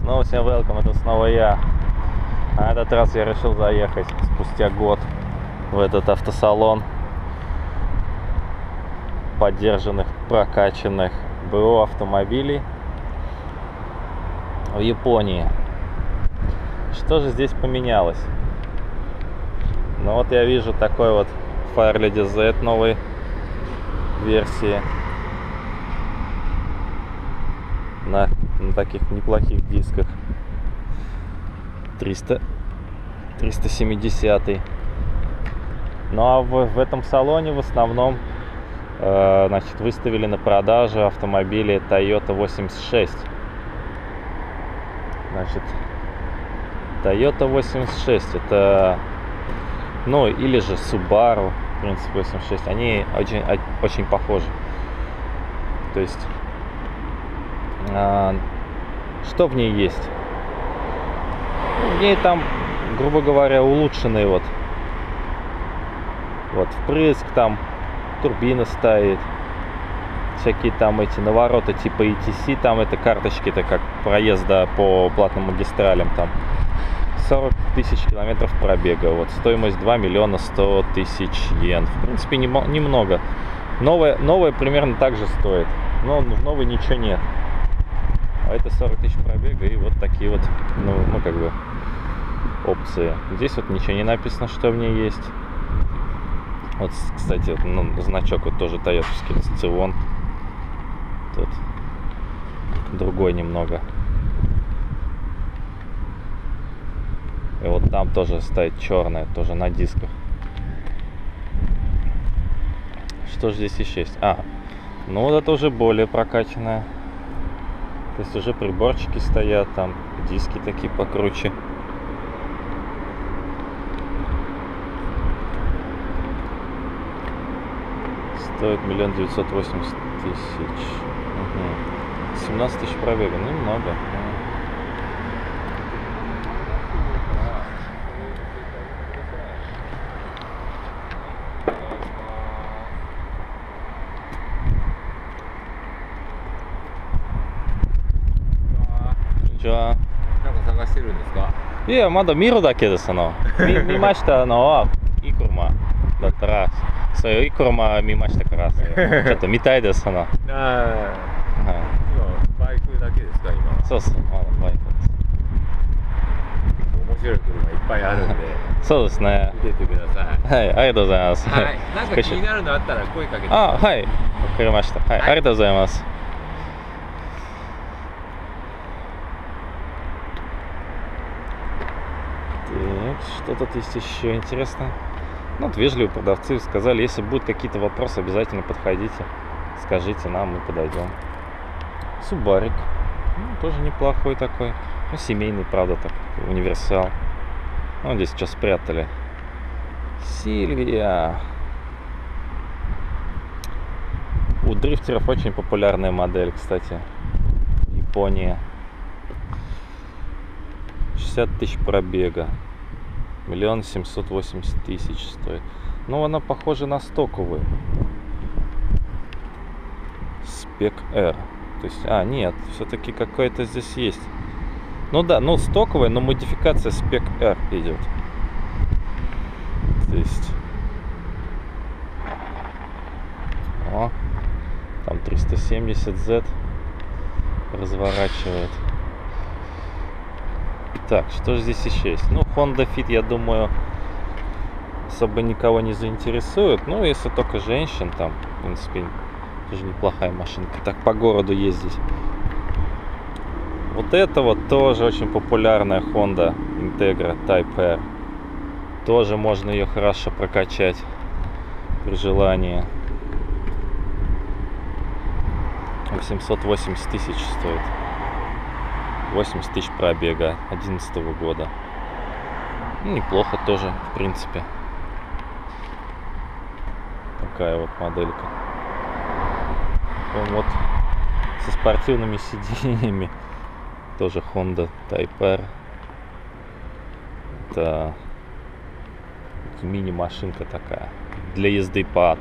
Ну, всем welcome, это снова я. А этот раз я решил заехать спустя год в этот автосалон подержанных, прокачанных БУ автомобилей в Японии. Что же здесь поменялось? Ну вот я вижу такой вот Fairlady Z новой версии на таких неплохих дисках 370. Ну а в этом салоне в основном значит, выставили на продажу автомобили Toyota 86. Значит, Toyota 86 это, ну или же Subaru, в принципе, 86. Они очень похожи. То есть что в ней есть? В ней там, грубо говоря, улучшенный вот впрыск, там турбина стоит, всякие там эти навороты типа ETC, там это карточки-то как проезда по платным магистралям, там 40 тысяч километров пробега, вот стоимость 2 миллиона 100 тысяч йен, в принципе немного. Новая примерно так же стоит, но в новой ничего нет. А это 40 тысяч пробега и вот такие вот, ну как бы опции. Здесь вот ничего не написано, что в ней есть. Вот, кстати, значок вот тоже тойотовский Scion. Тут другой немного. И вот там тоже стоит черная, тоже на дисках. Что же здесь еще есть? Ну вот это уже более прокачанная. То есть уже приборчики стоят, там диски такие покруче. Стоит 1 980 000. 17 тысяч пробега, ну немного.いや、まだ見るだけですの。見ましたのはいい車だったら、そういういい車見ましたから、ちょっと見たいですの。今バイクだけですか今？そうそう、まだバイクです。面白い車いっぱいあるんで。そうですね。見ててください。はい、ありがとうございます。はい。なんか気になるのあったら声かけてください。はい、わかりました。はい、ありがとうございます。Что тут есть еще интересно? Ну, вот вежливые продавцы сказали, если будут какие-то вопросы, обязательно подходите, скажите нам, мы подойдем. Субарик, тоже неплохой такой, ну, семейный, правда, так, универсал. Ну, здесь что спрятали? Сильвия. У дрифтеров очень популярная модель, кстати, Япония. 60 тысяч пробега. 1 780 000 стоит. Ну, она похожа на стоковую. Spec R. То есть, нет, все-таки какое-то здесь есть. Ну да, ну стоковая, но модификация Spec R идет. То есть, там 370Z разворачивает. Так, что же здесь еще есть? Ну, Honda Fit, я думаю, особо никого не заинтересует. Ну, если только женщин, там, в принципе, тоже неплохая машинка. Так, по городу ездить. Вот это вот тоже очень популярная Honda Integra Type R. Тоже можно ее хорошо прокачать при желании. 880 000 стоит. 80 тысяч пробега 2011 года. Ну, неплохо тоже, в принципе. Такая вот моделька. Вот со спортивными сиденьями. Тоже Honda Type R. Это мини-машинка такая. Для езды по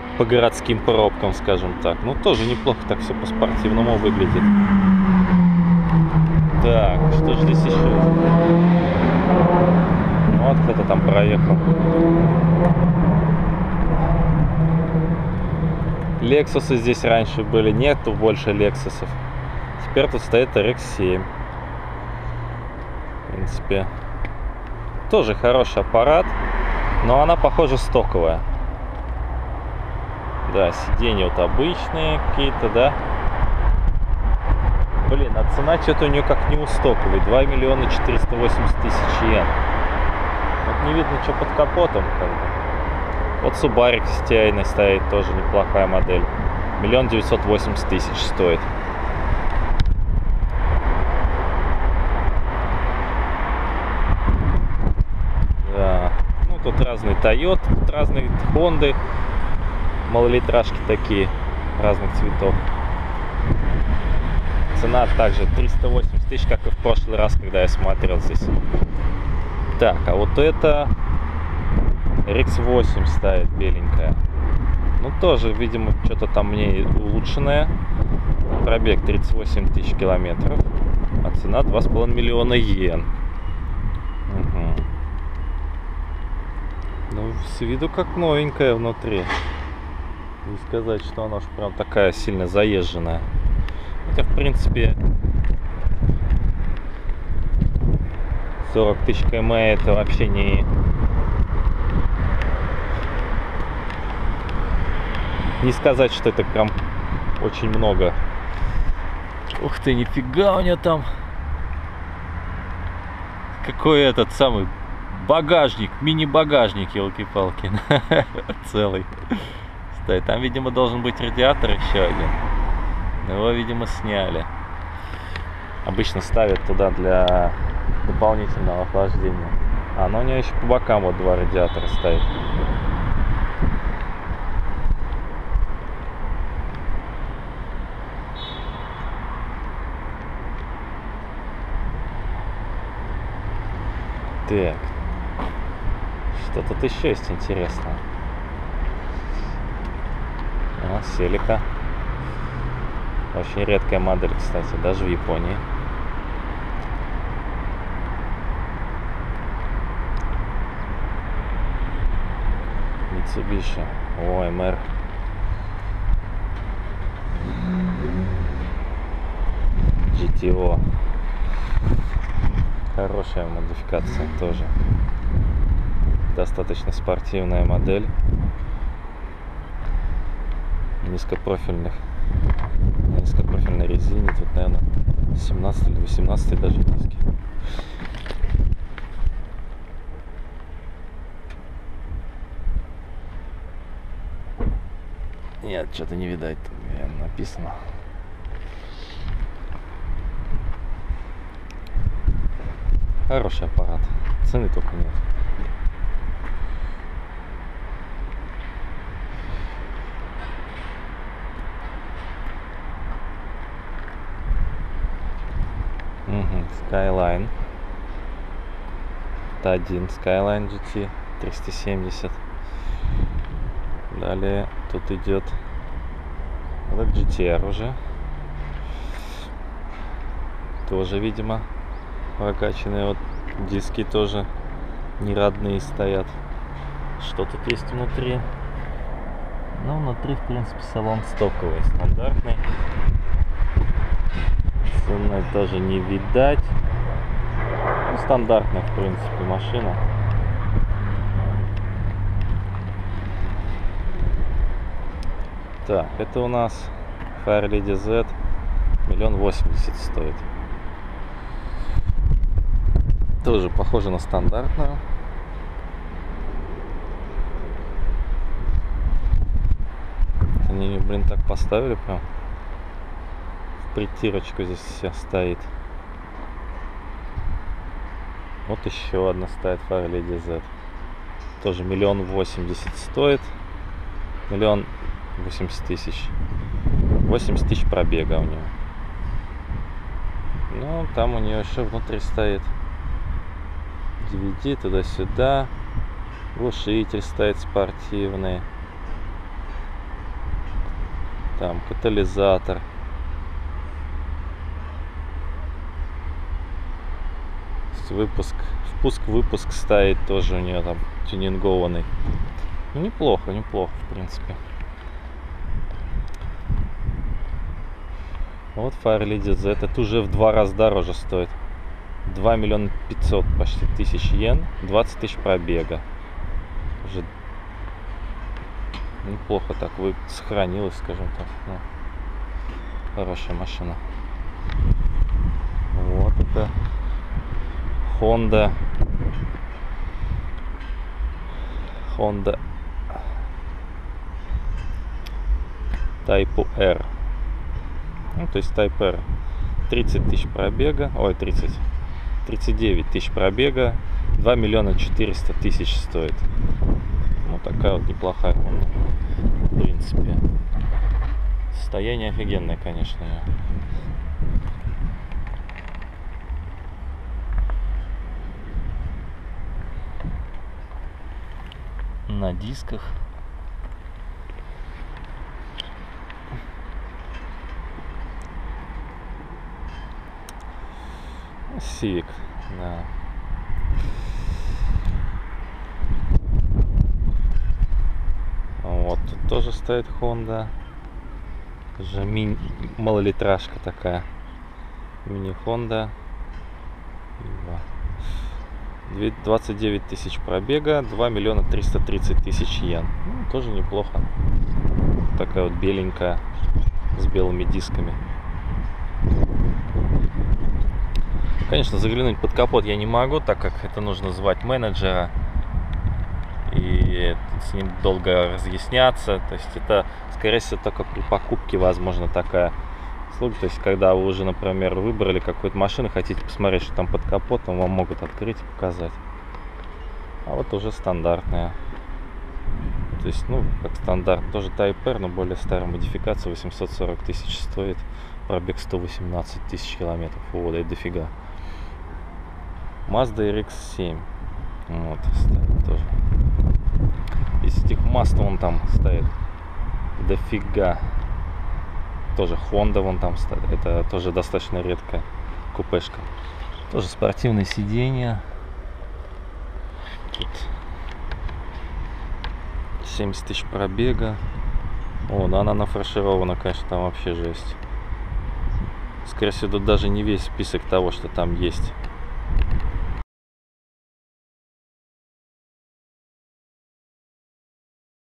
городским пробкам, скажем так. Ну, тоже неплохо так все по-спортивному выглядит. Так, что же здесь еще? Вот кто-то там проехал. Лексусы здесь раньше были, нету больше Лексусов. Теперь тут стоит RX-7. В принципе, тоже хороший аппарат, но она, похоже, стоковая. Да, сиденья вот обычные какие-то, да. Блин, а цена что-то у нее как не у стоковой. 2 миллиона 480 тысяч йен. Вот не видно, что под капотом, как бы. Вот Subaru STI стоит, тоже неплохая модель. 1 980 000 стоит. Да. Ну, тут разные Toyota, тут разные Honda. Малолитражки такие, разных цветов. Цена также 380 тысяч, как и в прошлый раз, когда я смотрел здесь. Так, а вот это RX-8 стоит, беленькая. Ну, тоже, видимо, что-то там мне улучшенное. Пробег 38 тысяч километров. А цена 2,5 миллиона йен. Угу. Ну, с виду как новенькая внутри. Не сказать, что она уж прям такая сильно заезженная. Хотя, в принципе, 40 тысяч км это вообще не сказать, что это прям очень много. Ух ты, нифига у нее там. Какой этот самый багажник, мини-багажник, елки-палки. Целый. Стоит. Там, видимо, должен быть радиатор еще один. Его, видимо, сняли. Обычно ставят туда для дополнительного охлаждения. А, но у нее еще по бокам вот два радиатора стоит. Так. Что тут еще есть интересное? А, Селика. Очень редкая модель, кстати, даже в Японии. Mitsubishi OMR. GTO. Хорошая модификация тоже. Достаточно спортивная модель. Низкопрофильной резине. Тут, наверное, 17 или 18 даже диски. Нет, что-то не видать, там написано. Хороший аппарат. Цены только нет. Skyline. Это один Skyline GT 370. Далее тут идет вот GTR уже. Тоже, видимо, прокачанные. Вот диски тоже не родные стоят. Что тут есть внутри? Ну, внутри, в принципе, салон стоковый, стандартный. Цены тоже не видать. Ну, стандартная, в принципе, машина. Так, это у нас Fairlady Z 1 080 000 стоит. Тоже похоже на стандартную. Они, блин, так поставили прям. В притирочку здесь все стоит. Вот еще одна стоит Fairlady Z. Тоже 1 080 000 стоит. 1 080 000. 80 тысяч пробега у нее. Ну, там у нее еще внутри стоит DVD туда-сюда. Глушитель стоит спортивный. Там катализатор. есть впуск-выпуск стоит тоже у нее там тюнингованный. Ну, неплохо, в принципе. Вот Farley DZ. Это уже в 2 раза дороже стоит. 2 миллиона 500 почти тысяч йен. 20 тысяч пробега. Уже неплохо так сохранилась, скажем так. Ну, хорошая машина. Вот это Honda Type R. Ну, то есть Type R. 30 тысяч пробега. Ой, 39 тысяч пробега. 2 миллиона 400 тысяч стоит. Ну, такая вот неплохая Honda. В принципе. Состояние офигенное, конечно. На дисках. Civic, да. Вот тут тоже стоит Honda. Уже малолитражка такая. Мини Honda. 29 тысяч пробега, 2 миллиона 330 тысяч йен. Ну, тоже неплохо. Такая вот беленькая, с белыми дисками. Конечно, заглянуть под капот я не могу, так как это нужно звать менеджера. И с ним долго разъясняться. То есть это, скорее всего, только при покупке возможно такая услуга. То есть когда вы уже, например, выбрали какую-то машину, хотите посмотреть, что там под капотом, вам могут открыть и показать. А вот уже стандартная. То есть, ну, как стандарт, тоже Type R, но более старая модификация, 840 тысяч стоит. Пробег 118 тысяч километров. О, да и дофига. Mazda RX-7. Вот, стоит тоже. Из этих Mazda вон там стоит дофига. Тоже Honda вон там стоит. Это тоже достаточно редкая купешка. Тоже спортивное сиденье. Тут 70 тысяч пробега. О, да, она нафарширована, конечно, там вообще жесть. Скорее всего, тут даже не весь список того, что там есть.